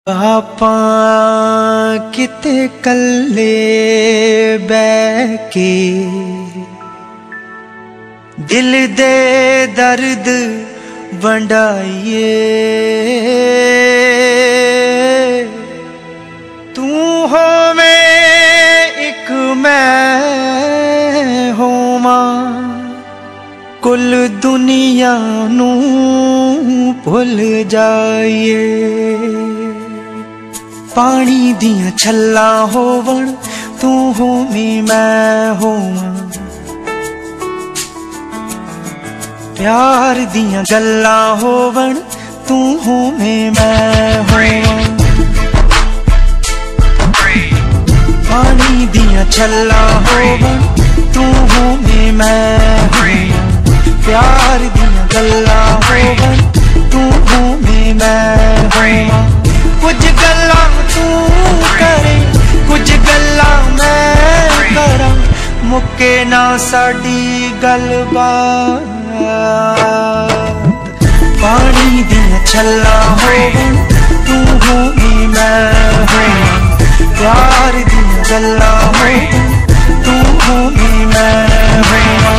आपा किते कल्ले बैके दिल दे दर्द वंडाइए। तू होवे एक मैं होवा कुल दुनिया नू भुल जाइए। पानी दियां छल्ला होवण तू होवी मैं होवां, प्यार दियां गल्लां होवण तू होवे मैं होवां। पानी दियां छल्ला होवण तू होवे मैं होवां, प्यार दियां गल्लां होवण तू होवे मैं होवां। कुछ गल्लां तू करे कुछ गल्लां मैं करा, मुक्के ना साडी गलबात। पानी दियां छल्लां होवण तू होवी मैं होवां, प्यार दियां गल्लां होवण तू होवी मैं होवां।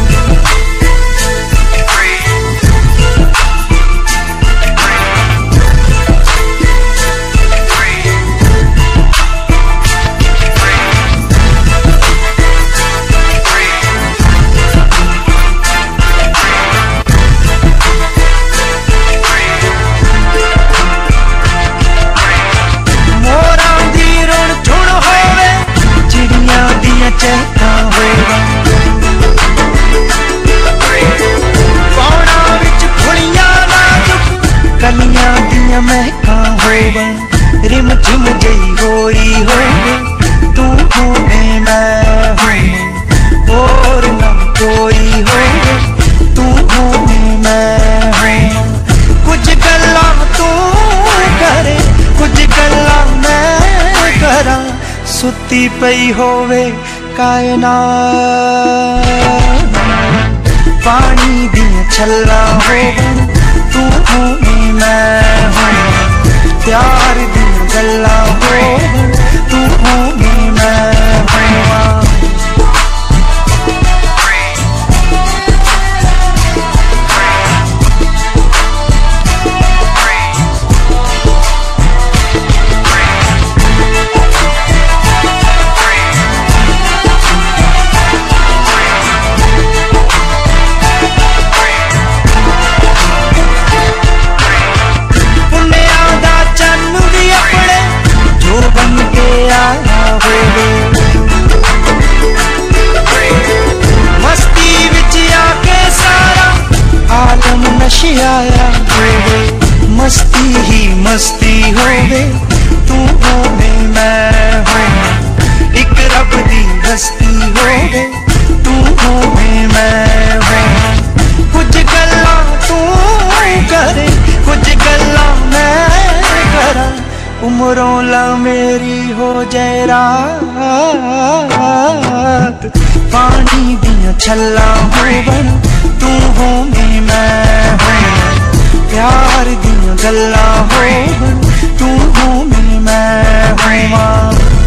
कलियां दियां महकां होवण रिम झिम जई होई होवे तू होवे मैं होवां, और ना कोई होवे तू होवे मैं होवां। कुछ गल्लां तू करे कुछ गल्लां मैं करा, सुती पई होवे कायनात। पानी दियां छल्लां होवण तू होवे मैं होवां, प्यार दियां गल्लां होवण तू होवे मैं होवां। मस्ती विच आके सारा आलम नशियाया होवे, मस्ती ही मस्ती होवे तू होवे मैं होवां। एक रब दी हस्ती होवे तू होवे मैं होवां। कुछ गल्लां तू करे कुछ गल्लां मैं करा, उमरों ला मेरी हो जाए रात। पानी दियां छल्लां होवण तू होवे मैं होवां, प्यार दियां गल्लां होवण तू होवे मैं होवां।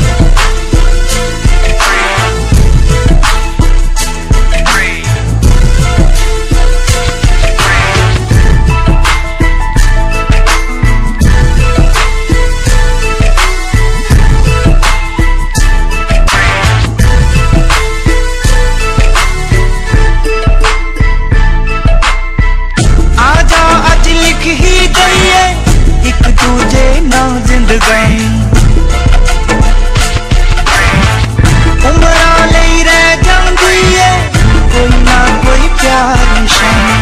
एक दूजे ना जिंदगानी उमरा लई रह जांदी है, कोई ना कोई प्यार निशानी।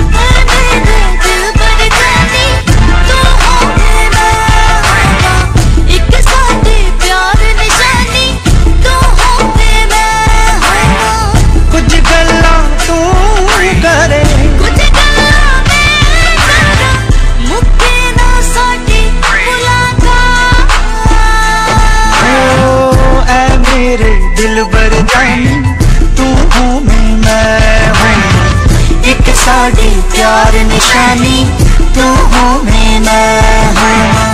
कुछ गल्लां तू करे कुछ गल्लां मैं करा, मुक्के ना साडी मुलाकात। ओ ऐ मेरे दिलबर जानी तू होवे मैं होवां, एक साडी प्यार निशानी तू होवे मैं होवां।